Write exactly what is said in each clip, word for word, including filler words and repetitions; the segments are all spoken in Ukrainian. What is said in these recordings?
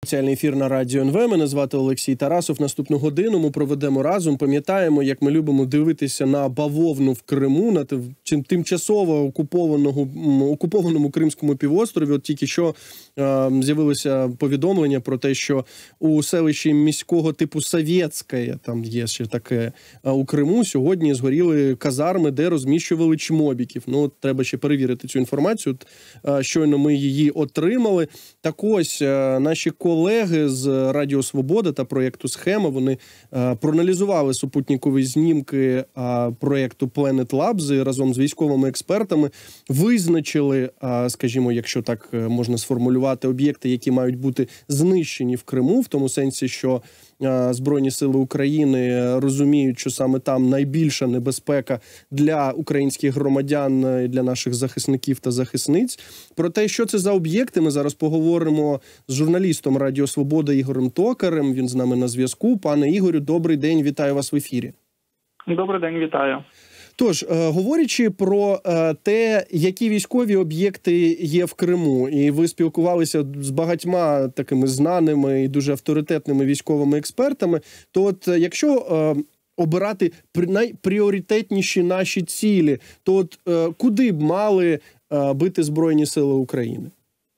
Спеціальний ефір на Радіо ен ве. Мене звати Олексій Тарасов. Наступну годину ми проведемо разом. Пам'ятаємо, як ми любимо дивитися на бавовну в Криму, на тимчасово окупованому, окупованому Кримському півострові. От тільки що е, з'явилося повідомлення про те, що у селищі міського типу Совєтське, там є ще таке, е, у Криму, сьогодні згоріли казарми, де розміщували чмобіків. Ну, от треба ще перевірити цю інформацію. От, е, щойно ми її отримали. Так ось, е, наші колеги з Радіо Свобода та проєкту «Схема», вони е, проаналізували супутникові знімки е, проєкту Planet Labs разом з військовими експертами, визначили, е, скажімо, якщо так можна сформулювати, об'єкти, які мають бути знищені в Криму, в тому сенсі, що е, Збройні сили України розуміють, що саме там найбільша небезпека для українських громадян і для наших захисників та захисниць. Про те, що це за об'єкти, ми зараз поговоримо з журналістом Радіо Свобода Ігорем Токарем. Він з нами на зв'язку. Пане Ігорю, добрий день, вітаю вас в ефірі. Добрий день, вітаю. Тож, говорячи про те, які військові об'єкти є в Криму, і ви спілкувалися з багатьма такими знаними і дуже авторитетними військовими експертами, то от якщо обирати найпріоритетніші наші цілі, то от куди б мали бити Збройні сили України?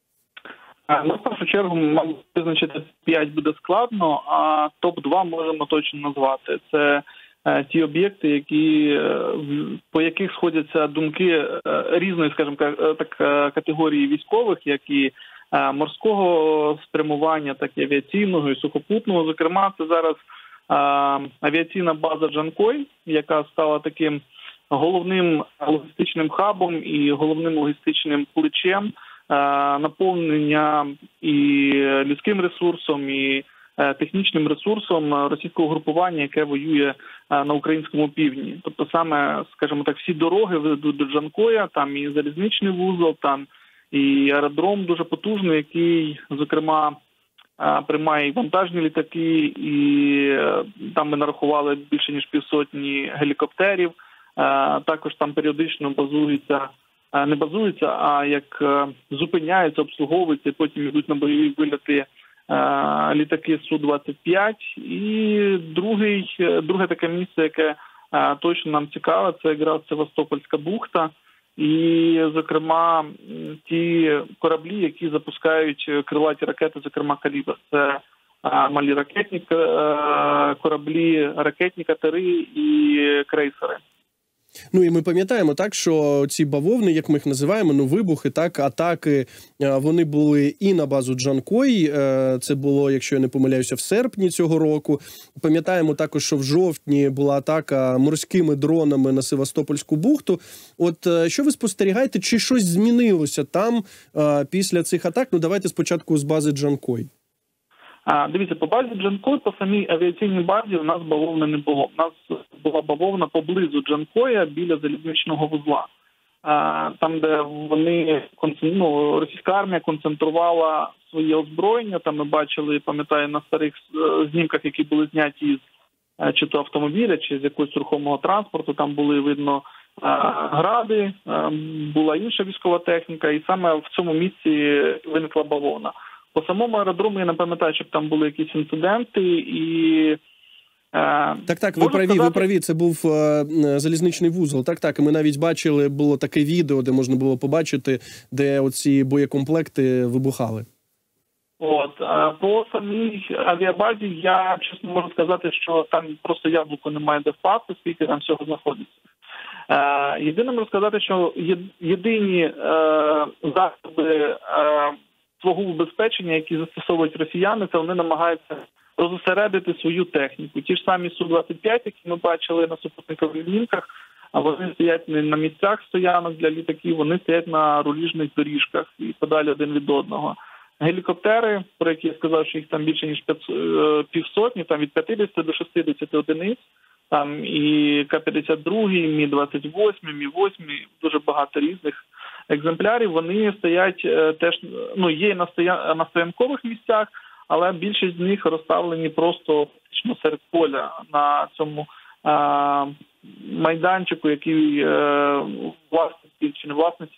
Ну, в першу чергу, мабуть, визначити п'ять буде складно, а топ два можемо точно назвати. Це е, ті об'єкти, які, е, по яких сходяться думки е, різної, скажімо так, категорії військових, як і е, морського спрямування, так і авіаційного, і сухопутного. Зокрема, це зараз е, авіаційна база Джанкой, яка стала таким головним логістичним хабом і головним логістичним плечем наповнення і людським ресурсом, і технічним ресурсом російського групування, яке воює на українському півдні. Тобто саме, скажімо так, всі дороги ведуть до Джанкоя, там і залізничний вузол, там і аеродром дуже потужний, який, зокрема, приймає і вантажні літаки, і там ми нарахували більше ніж півсотні гелікоптерів. Також там періодично базується не базуються, а як зупиняються, обслуговуються, і потім йдуть на бойові вильоти літаки Су двадцять п'ять. І другий, друге таке місце, яке точно нам цікаве, це якраз Севастопольська бухта. І, зокрема, ті кораблі, які запускають крилаті ракети, зокрема «Калібр». Це малі ракетні кораблі, ракетні катери і крейсери. Ну і ми пам'ятаємо так, що ці бавовни, як ми їх називаємо, ну вибухи, так, атаки, вони були і на базу Джанкой, це було, якщо я не помиляюся, в серпні цього року. Пам'ятаємо також, що в жовтні була атака морськими дронами на Севастопольську бухту. От що ви спостерігаєте, чи щось змінилося там після цих атак? Ну давайте спочатку з бази Джанкой. А, дивіться, по базі Джанкой, по самій авіаційній базі у нас бавовни не було. У нас була бавовна поблизу Джанкоя, біля залізничного вузла. А, там, де вони, ну, російська армія концентрувала своє озброєння. Там ми бачили, пам'ятаю, на старих знімках, які були зняті з чи то автомобіля, чи з якогось рухомого транспорту. Там були видно гради, була інша військова техніка, і саме в цьому місці виникла бавовна. По самому аеродрому я не пам'ятаю, щоб там були якісь інциденти і... Е, так, так, ви праві, сказати... ви праві, це був е, залізничний вузол. Так, так, ми навіть бачили, було таке відео, де можна було побачити, де оці боєкомплекти вибухали. От, е, по самій авіабазі я, чесно можу сказати, що там просто яблуко немає де впасти, скільки там всього знаходиться. Е, єдине можу сказати, що єдині е, засоби е, свого убезпечення, які застосовують росіяни, це вони намагаються розосередити свою техніку. Ті ж самі Су двадцять п'ять, які ми бачили на супутникових знімках, а вони стоять не на місцях стоянок для літаків, вони стоять на руліжних доріжках і подалі один від одного. Гелікоптери, про які я сказав, що їх там більше ніж півсотні, там від п'ятдесят до шістдесят одиниць, там і Ка п'ятдесят два, Мі двадцять вісім, Мі вісім, дуже багато різних екземплярів. Вони стоять теж, ну, є на, стоя... на стоянкових місцях, але більшість з них розставлені просто серед поля на цьому а, майданчику, який а, власності чи не власності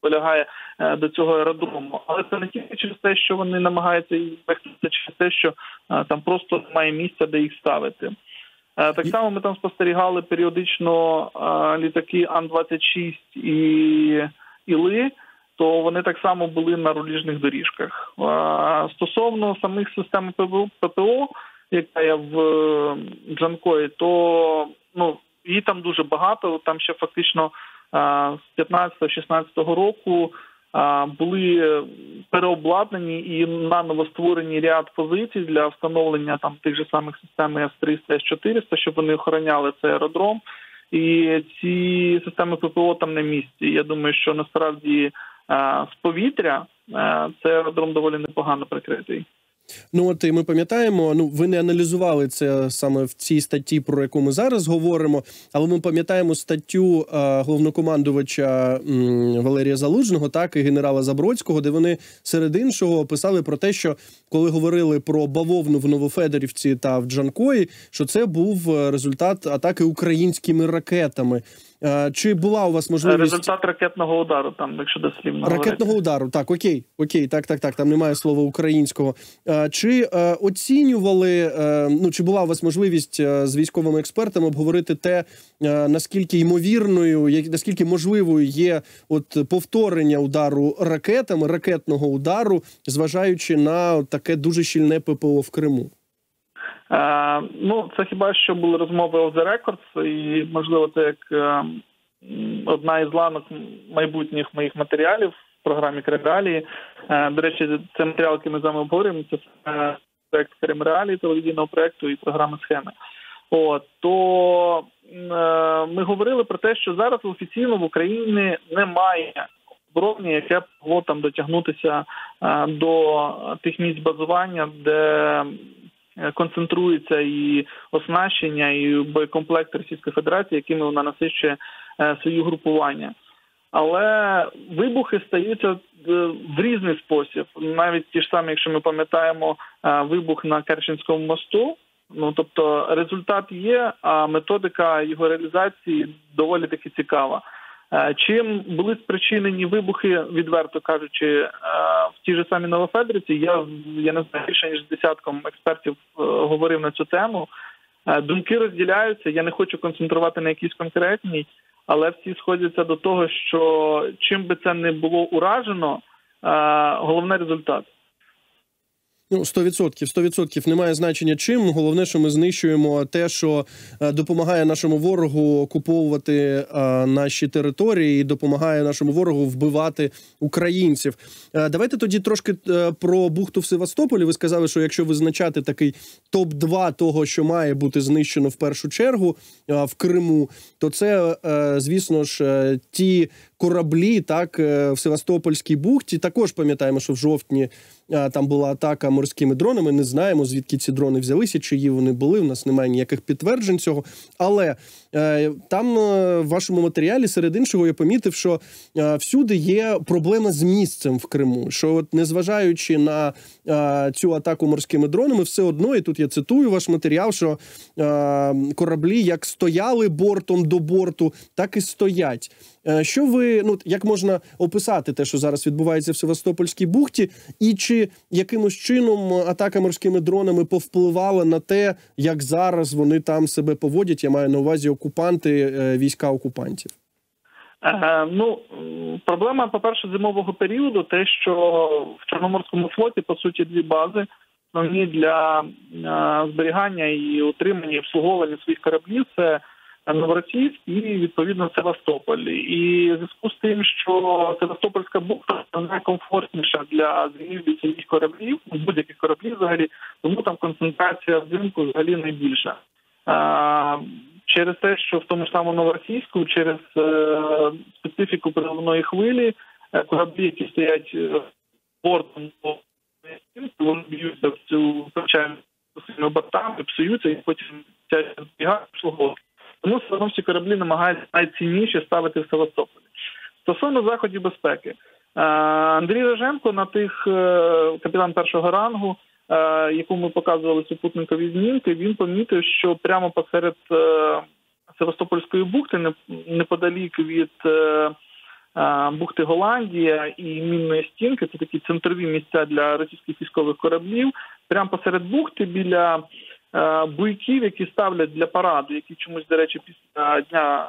полягає до цього аеродрому. Але це не тільки через те, що вони намагаються їх зберегти, це через те, що там просто немає місця, де їх ставити. Так само ми там спостерігали періодично літаки Ан двадцять шість і Іли, то вони так само були на руліжних доріжках. Стосовно самих систем ППО, яка є в Джанкої, то ну, її там дуже багато. Там ще фактично з п'ятнадцятого-шістнадцятого року були переобладнані і наново створені ряд позицій для встановлення там тих же самих систем С триста, С чотириста, щоб вони охороняли цей аеродром. І ці системи ППО там на місці. Я думаю, що насправді з повітря цей аеродром доволі непогано прикритий. Ну от і ми пам'ятаємо, ну ви не аналізували це саме в цій статті, про яку ми зараз говоримо, але ми пам'ятаємо статтю е, головнокомандувача м, Валерія Залужного, так, і генерала Забродського, де вони серед іншого писали про те, що коли говорили про бавовну в Новофедорівці та в Джанкої, що це був результат атаки українськими ракетами. Чи була у вас можливість... Результат ракетного удару, там, якщо дослівно говорити. Ракетного удару, так, окей, окей, так, так, так, там немає слова українського. Чи е, оцінювали, е, ну, чи була у вас можливість е, з військовими експертами обговорити те, е, наскільки ймовірною, як, наскільки можливою є от повторення удару ракетами, ракетного удару, зважаючи на таке дуже щільне ППО в Криму? Е, ну, це хіба що були розмови off the records, і, можливо, це як е, одна із ланок майбутніх моїх матеріалів в програмі «Крим-реалії». Е, до речі, це матеріал, який ми з вами обговорюємо, це е, проєкт «Крим-реалії», телевізійного проєкту і програми «Схеми». От, то е, ми говорили про те, що зараз офіційно в Україні немає оборони, яке б могло там дотягнутися е, до тих місць базування, де концентрується і оснащення, і боєкомплект Російської Федерації, якими вона насичує е, свої групування. Але вибухи стаються в різний спосіб. Навіть ті ж самі, якщо ми пам'ятаємо е, вибух на Керченському мосту, ну, тобто результат є, а методика його реалізації доволі таки цікава. Чим були спричинені вибухи, відверто кажучи, в тій же самій Новофедорівці, я, я не знаю, більше ніж десятком експертів говорив на цю тему. Думки розділяються, я не хочу концентрувати на якійсь конкретній, але всі сходяться до того, що чим би це не було уражено, головне – результат. Ну, сто відсотків, сто відсотків немає значення чим. Головне, що ми знищуємо те, що допомагає нашому ворогу окуповувати а, наші території і допомагає нашому ворогу вбивати українців. А, давайте тоді трошки а, про бухту в Севастополі. Ви сказали, що якщо визначати такий топ два того, що має бути знищено в першу чергу а, в Криму, то це, а, звісно ж, а, ті кораблі, так, в Севастопольській бухті. Також пам'ятаємо, що в жовтні а, там була атака морськими дронами. Не знаємо, звідки ці дрони взялися, чиї вони були. У нас немає ніяких підтверджень цього. Але е, там е, в вашому матеріалі, серед іншого, я помітив, що е, всюди є проблема з місцем в Криму. Що от, незважаючи на е, цю атаку морськими дронами, все одно, і тут я цитую ваш матеріал, що е, кораблі як стояли бортом до борту, так і стоять. Е, що ви, ну, як можна описати те, що зараз відбувається в Севастопольській бухті, і чи якимось чином атака морськими дронами повпливала на те, як зараз вони там себе поводять, я маю на увазі окупанти, війська окупантів? Е, ну, проблема, по-перше, зимового періоду, те, що в Чорноморському флоті, по суті, дві бази основні для е, зберігання і утримання і обслуговування своїх кораблів – це Новоросійськ і, відповідно, Севастополь. І в зв'язку з тим, що Севастопольська бухта найкомфортніша для зимівлі цих кораблів, будь-яких кораблів взагалі, тому там концентрація взимку взагалі найбільша. А, через те, що в тому ж самому Новоросійську, через е, специфіку приливної хвилі, е, кораблі, які стоять бортом, вони б'ються в цю звичайну своїми бортами, псуються і потім ця збігають обслуговувати. Тому все одно всі кораблі намагаються найцінніше ставити в Севастополі. Стосовно заходів безпеки. Андрій Роженко, на тих капітан першого рангу, яку ми показували супутникові знімки, він помітив, що прямо посеред Севастопольської бухти, неподалік від бухти Голландія і Мінної стінки, це такі центрові місця для російських військових кораблів, прямо посеред бухти біля буйків, які ставлять для параду, які чомусь, до речі, після дня,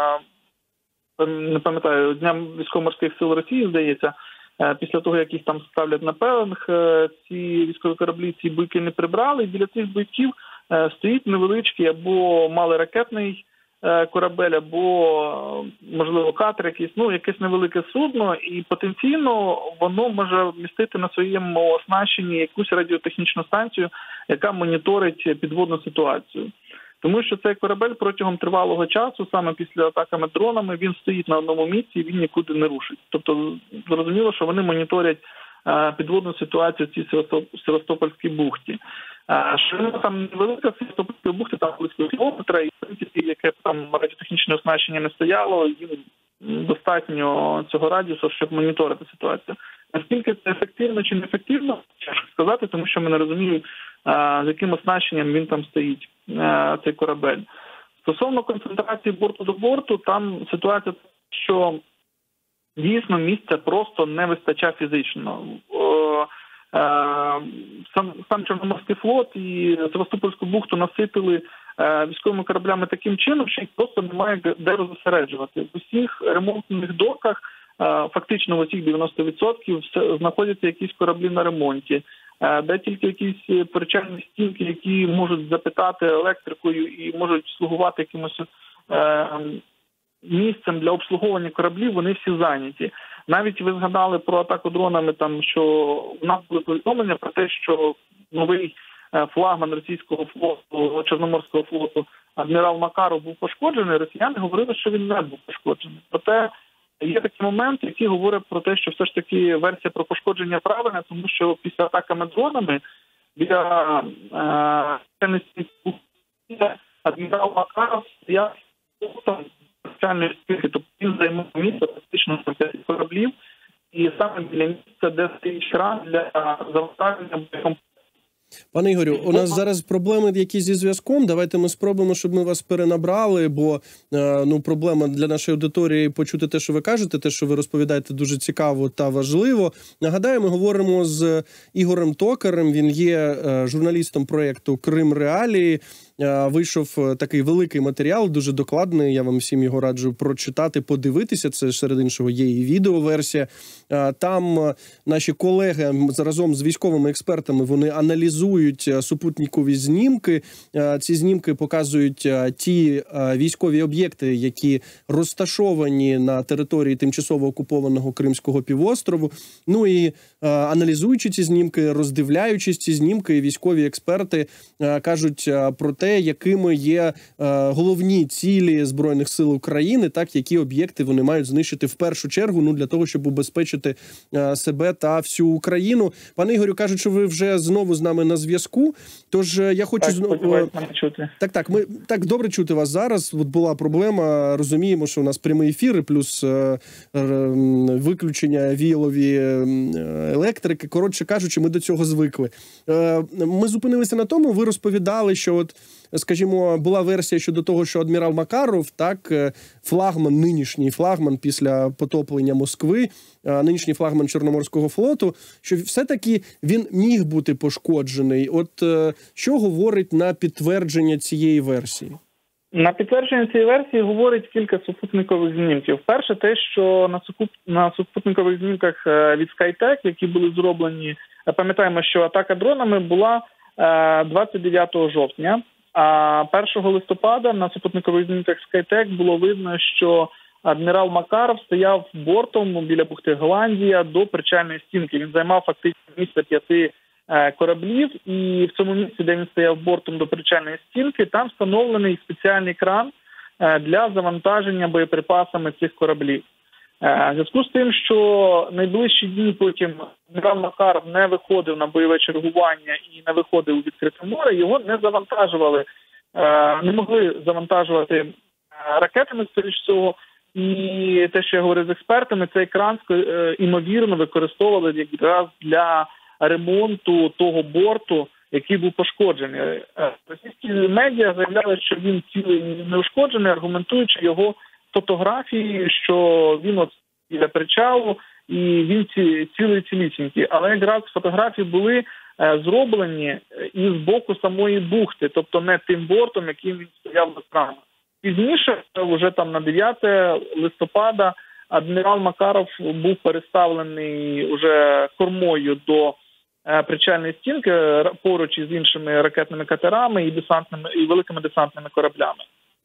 не пам'ятаю, Дня військово-морських сил Росії, здається, після того, як їх там ставлять на пеленг, ці військові кораблі, ці буйки не прибрали, і біля цих буйків стоїть невеличкий або малоракетний корабель, або, можливо, катер якийсь, ну, якесь невелике судно, і потенційно воно може містити на своєму оснащенні якусь радіотехнічну станцію, яка моніторить підводну ситуацію. Тому що цей корабель протягом тривалого часу, саме після атаками дронами, він стоїть на одному місці і він нікуди не рушить. Тобто, зрозуміло, що вони моніторять підводну ситуацію в цій Севастопольській бухті. Ширина там невелика, Севастопольської бухти, там близько кілометра, і, в принципі, яке там радіотехнічне оснащення не стояло, їм достатньо цього радіусу, щоб моніторити ситуацію. Наскільки це ефективно чи неефективно, тяжко сказати, тому що ми не розуміємо, з яким оснащенням він там стоїть, цей корабель. Стосовно концентрації борту до борту, там ситуація, що дійсно місця просто не вистачає фізично. Сам, сам Чорноморський флот і Севастопольську бухту насипили військовими кораблями таким чином, що їх просто немає де розосереджувати. В усіх ремонтних доках, фактично в усіх дев'яносто відсотків, знаходяться якісь кораблі на ремонті. Де тільки якісь причальні стінки, які можуть запитати електрикою і можуть слугувати якимось е, місцем для обслуговування кораблів, вони всі зайняті. Навіть ви згадали про атаку дронами, там, що у нас були повідомлення про те, що новий флагман російського флоту, Чорноморського флоту, адмірал Макаров був пошкоджений. Росіяни говорили, що він не був пошкоджений. Проте є такий момент, який говорить про те, що все ж таки версія про пошкодження правильна, тому що після атаками дронами біля е, адмірал Макаров стояв там спеціальної спілки, тобто він займав місце практично на п'ять кораблів, і саме біля місця, де стоїть кран для завантаження боєкомплекту. Пане Ігорю, у нас зараз проблеми якісь зі зв'язком. Давайте ми спробуємо, щоб ми вас перенабрали, бо ну, проблема для нашої аудиторії почути те, що ви кажете, те, що ви розповідаєте, дуже цікаво та важливо. Нагадаю, ми говоримо з Ігорем Токарем. Він є журналістом проєкту «Крим Реалії». Вийшов такий великий матеріал, дуже докладний. Я вам всім його раджу прочитати, подивитися. Це, серед іншого, є і відеоверсія. Там наші колеги разом з військовими експертами, вони аналізують супутникові знімки. Ці знімки показують ті військові об'єкти, які розташовані на території тимчасово окупованого Кримського півострову. Ну і аналізуючи ці знімки, роздивляючись ці знімки, військові експерти кажуть про те, якими є е, головні цілі Збройних сил України, так, які об'єкти вони мають знищити в першу чергу, ну, для того, щоб убезпечити е, себе та всю Україну. Пане Ігорю, кажуть, що ви вже знову з нами на зв'язку, тож е, я хочу... Так, знову... чути. Так, так, ми так добре чути вас зараз. От була проблема, розуміємо, що у нас прямий ефір, плюс е, е, виключення віялові електрики. Коротше кажучи, ми до цього звикли. Е, ми зупинилися на тому, ви розповідали, що от, скажімо, була версія щодо того, що адмірал Макаров, так, флагман, нинішній флагман після потоплення Москви, нинішній флагман Чорноморського флоту, що все-таки він міг бути пошкоджений. От що говорить на підтвердження цієї версії? На підтвердження цієї версії говорить кілька супутникових знімків. Перше, те, що на, сукуп... на супутникових знімках від Skytech, які були зроблені, пам'ятаємо, що атака дронами була двадцять дев'ятого жовтня, а першого листопада на супутникових знімках Skytech було видно, що адмірал Макаров стояв бортом біля бухти Голландія до причальної стінки. Він займав фактично місце п'яти кораблів, і в цьому місці, де він стояв бортом до причальної стінки, там встановлений спеціальний кран для завантаження боєприпасами цих кораблів. В зв'язку з тим, що найближчі дні потім адмірал Макаров не виходив на бойове чергування і не виходив у відкрите море, його не завантажували, не могли завантажувати ракетами, скоріш всього. І те, що я говорив з експертами, цей кран, ймовірно, використовували якраз для ремонту того борту, який був пошкоджений. Російські медіа заявляли, що він цілий не ушкоджений, аргументуючи його фотографії, що він от біля причалу, і він ці, цілий цілісінький. Але якраз фотографії були е, зроблені із боку самої бухти, тобто не тим бортом, яким він стояв до крана. Пізніше, вже там на дев'яте листопада, адмірал Макаров був переставлений уже кормою до е, причальної стінки поруч із іншими ракетними катерами і десантними і великими десантними кораблями.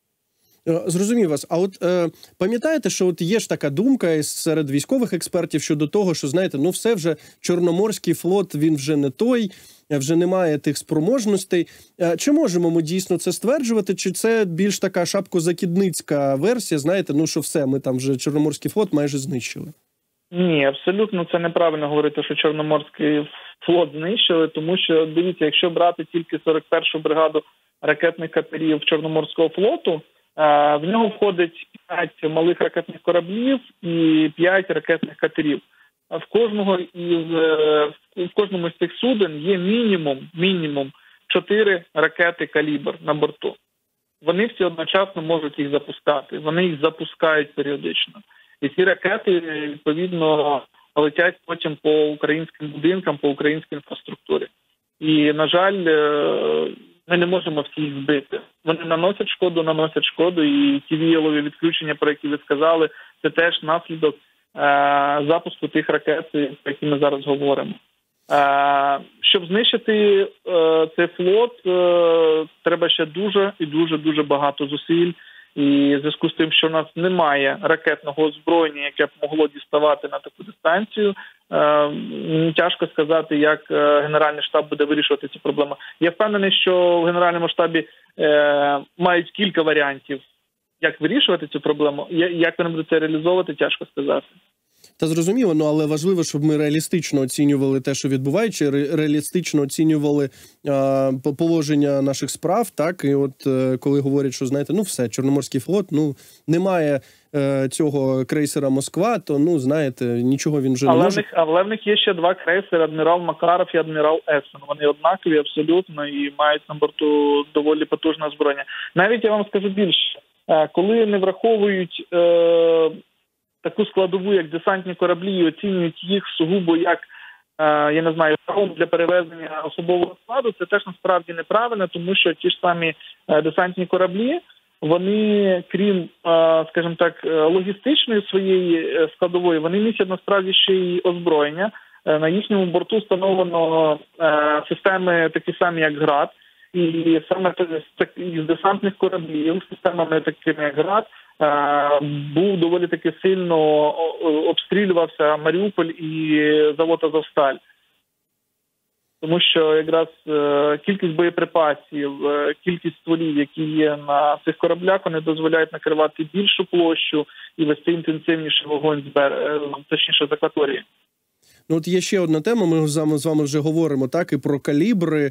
Зрозумів вас. А от е, пам'ятаєте, що от є ж така думка серед військових експертів щодо того, що, знаєте, ну все вже Чорноморський флот, він вже не той, вже немає тих спроможностей. Е, чи можемо ми дійсно це стверджувати, чи це більш така шапкозакидницька версія, знаєте, ну що все, ми там вже Чорноморський флот майже знищили? Ні, абсолютно це неправильно говорити, що Чорноморський флот знищили, тому що, дивіться, якщо брати тільки сорок першу бригаду ракетних катерів Чорноморського флоту, в нього входить п'ять малих ракетних кораблів і п'ять ракетних катерів. В кожного із в кожному з цих суден є мінімум мінімум чотири ракети «Калібр» на борту. Вони всі одночасно можуть їх запускати. Вони їх запускають періодично. І ці ракети, відповідно, летять потім по українським будинкам, по українській інфраструктурі. І, на жаль, ми не можемо всі їх збити. Вони наносять шкоду, наносять шкоду, і ті віялові відключення, про які ви сказали, це теж наслідок е- запуску тих ракет, про які ми зараз говоримо. Е- щоб знищити е- цей флот, е- треба ще дуже і дуже-дуже багато зусиль. І в зв'язку з тим, що в нас немає ракетного озброєння, яке б могло діставати на таку дистанцію, е, тяжко сказати, як Генеральний штаб буде вирішувати ці проблеми. Я впевнений, що в Генеральному штабі е, мають кілька варіантів, як вирішувати цю проблему. Як вони будуть це реалізовувати, тяжко сказати. Та зрозуміло, ну але важливо, щоб ми реалістично оцінювали те, що відбувається, ре- реалістично оцінювали а, положення наших справ, так, і от е, коли говорять, що, знаєте, ну все, Чорноморський флот, ну, немає е, цього крейсера «Москва», то, ну, знаєте, нічого він вже але не може. В них, але в них є ще два крейсери, адмірал Макаров і адмірал Ессен. Вони однакові абсолютно і мають на борту доволі потужне озброєння. Навіть я вам скажу більше, коли не враховують е, таку складову, як десантні кораблі, і оцінюють їх сугубо як, е, я не знаю, для перевезення особового складу, це теж насправді неправильно, тому що ті ж самі е, десантні кораблі, вони, крім, е, скажімо так, логістичної своєї складової, вони містять насправді ще й озброєння. Е, на їхньому борту встановлено е, системи такі самі, як «Град», і саме з десантних кораблів, системами такими, як «Град», був доволі таки сильно обстрілювався Маріуполь і завод «Азовсталь». Тому що якраз кількість боєприпасів, кількість стволів, які є на цих кораблях, вони дозволяють накривати більшу площу і вести інтенсивніший вогонь з берега, точніше з акваторії. Ну, от є ще одна тема, ми з вами вже говоримо, так, і про калібри.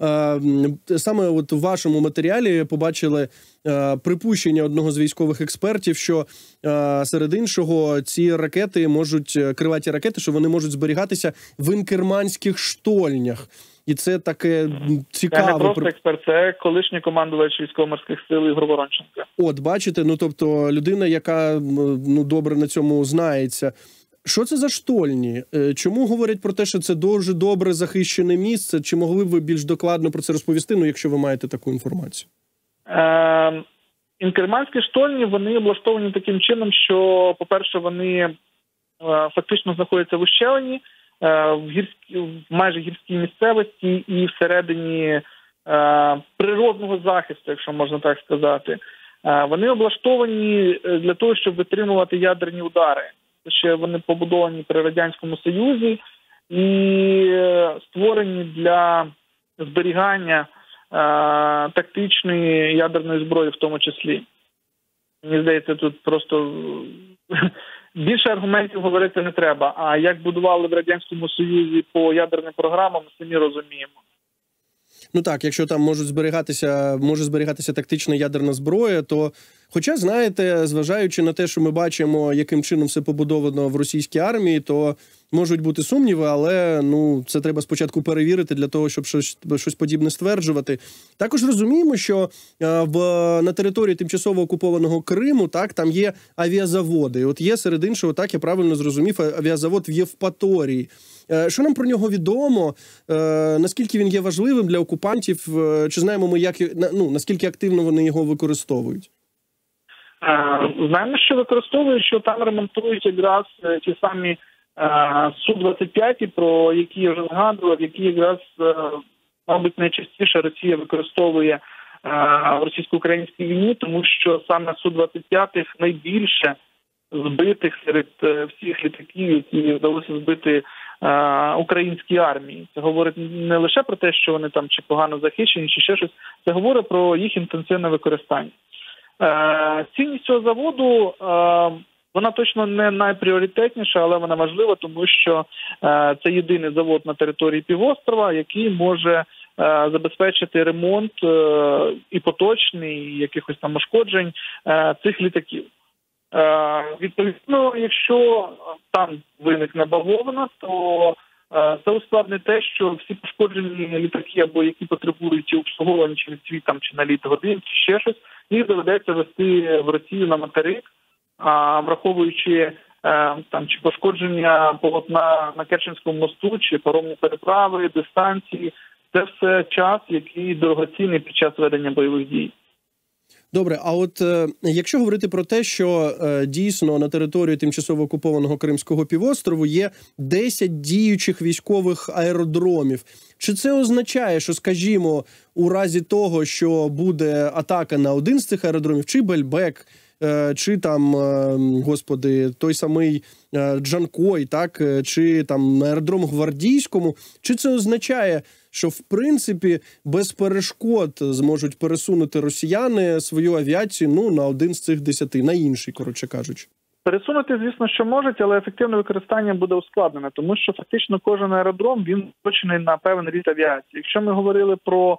Саме от у вашому матеріалі побачили припущення одного з військових експертів, що серед іншого ці ракети можуть, крилаті ракети, що вони можуть зберігатися в інкерманських штольнях. І це таке цікаве. Це не просто експерт, це колишній командувач військово-морських сил Ігор Воронченко. От, бачите, ну тобто людина, яка ну добре на цьому знається. Що це за штольні? Чому говорять про те, що це дуже добре захищене місце? Чи могли б ви більш докладно про це розповісти, ну, якщо ви маєте таку інформацію? Е, інкерманські штольні, вони облаштовані таким чином, що, по-перше, вони е, фактично знаходяться в ущелині, е, в, гірській, в майже гірській місцевості і всередині е, природного захисту, якщо можна так сказати. Е, вони облаштовані для того, щоб витримувати ядерні удари. Ще вони побудовані при Радянському Союзі і створені для зберігання е, тактичної ядерної зброї в тому числі. Мені здається, тут просто більше аргументів говорити не треба. А як будували в Радянському Союзі по ядерним програмам, ми самі розуміємо. Ну так, якщо там можуть зберігатися, може зберігатися тактична ядерна зброя, то, хоча, знаєте, зважаючи на те, що ми бачимо, яким чином все побудовано в російській армії, то можуть бути сумніви, але ну це треба спочатку перевірити для того, щоб щось, щось подібне стверджувати. Також розуміємо, що а, в, на території тимчасово окупованого Криму, так, там є авіазаводи. І от є, серед іншого, так, я правильно зрозумів, авіазавод в Євпаторії. Що нам про нього відомо? Наскільки він є важливим для окупантів? Чи знаємо ми, як, ну, наскільки активно вони його використовують? Знаємо, що використовують, що там ремонтують якраз ті самі Су двадцять п'ять, про які я вже згадував, які якраз, мабуть, найчастіше Росія використовує в російсько-українській війні, тому що саме Су двадцять п'ять найбільше збитих серед всіх літаків, які вдалося збити українській армії. Це говорить не лише про те, що вони там чи погано захищені, чи ще щось. Це говорить про їх інтенсивне використання. Цінність цього заводу, вона точно не найпріоритетніша, але вона важлива, тому що це єдиний завод на території півострова, який може забезпечити ремонт і поточний, і якихось там ушкоджень цих літаків. Відповідно, якщо там виникне бавовна, то це ускладнить те, що всі пошкоджені літаки, або які потребують обслуговування через свій там чи наліт годин, чи ще щось, їх доведеться вести в Росію на материк, а враховуючи там чи пошкодження полотна на Керченському мосту, чи паромні переправи, дистанції, це все час, який дорогоцінний під час ведення бойових дій. Добре, а от е, якщо говорити про те, що е, дійсно на території тимчасово окупованого Кримського півострову є десять діючих військових аеродромів, чи це означає, що, скажімо, у разі того, що буде атака на один з цих аеродромів, чи Бельбек, е, чи там, е, господи, той самий е, Джанкой, так, е, чи там на аеродрому Гвардійському, чи це означає, що, в принципі, без перешкод зможуть пересунути росіяни свою авіацію, ну, на один з цих десяти, на інший, коротше кажучи? Пересунути, звісно, що можуть, але ефективне використання буде ускладнене, тому що фактично кожен аеродром, він точений на певний рід авіації. Якщо ми говорили про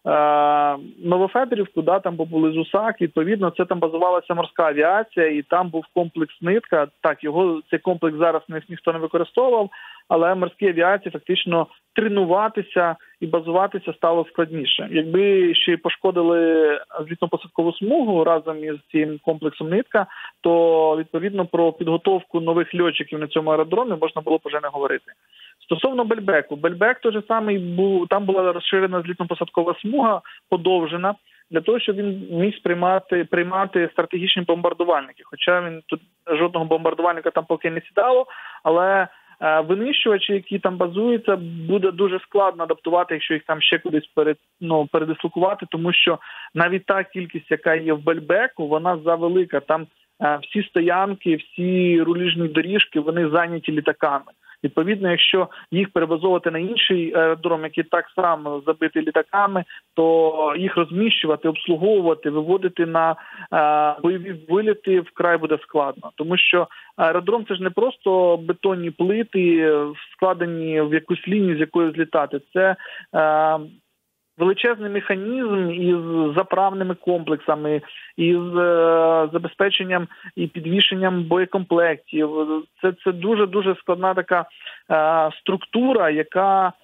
е- Новофедорівку, да, там були Зусак, відповідно, це там базувалася морська авіація, і там був комплекс «Нитка». Так, його, цей комплекс зараз ні, ніхто не використовував, але морській авіації фактично тренуватися і базуватися стало складніше. Якби ще й пошкодили злітно-посадкову смугу разом із цим комплексом «Нитка», то, відповідно, про підготовку нових льотчиків на цьому аеродромі можна було б вже не говорити. Стосовно Бельбеку. Бельбек той же самий був, там була розширена злітно-посадкова смуга, подовжена, для того, щоб він міг сприймати, приймати стратегічні бомбардувальники. Хоча він тут жодного бомбардувальника там поки не сідало, але винищувачі, які там базуються, буде дуже складно адаптувати, якщо їх там ще кудись перед, ну, передислокувати, тому що навіть та кількість, яка є в Бельбеку, вона завелика. Там е, всі стоянки, всі руліжні доріжки, вони зайняті літаками. Відповідно, якщо їх перебазовувати на інший аеродром, який так само забитий літаками, то їх розміщувати, обслуговувати, виводити на е, бойові виліти вкрай буде складно. Тому що аеродром – це ж не просто бетонні плити, складені в якусь лінію, з якою злітати. Це е, величезний механізм із заправними комплексами, із е, забезпеченням і підвішенням боєкомплектів. Це, це дуже-дуже складна така е, структура, яка, е,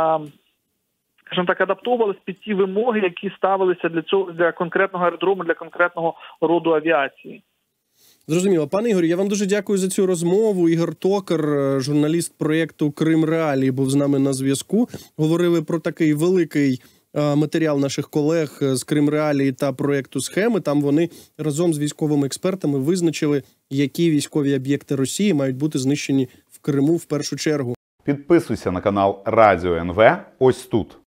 скажімо так, адаптовувалась під ті вимоги, які ставилися для цього, для конкретного аеродрому, для конкретного роду авіації. Зрозуміло. Пане Ігорю, я вам дуже дякую за цю розмову. Ігор Токар, журналіст проєкту «Крим Реалії», був з нами на зв'язку. Говорили про такий великий матеріал наших колег з «Крим Реалії» та проєкту «Схеми». Там вони разом з військовими експертами визначили, які військові об'єкти Росії мають бути знищені в Криму в першу чергу. Підписуйся на канал Радіо ен ве ось тут.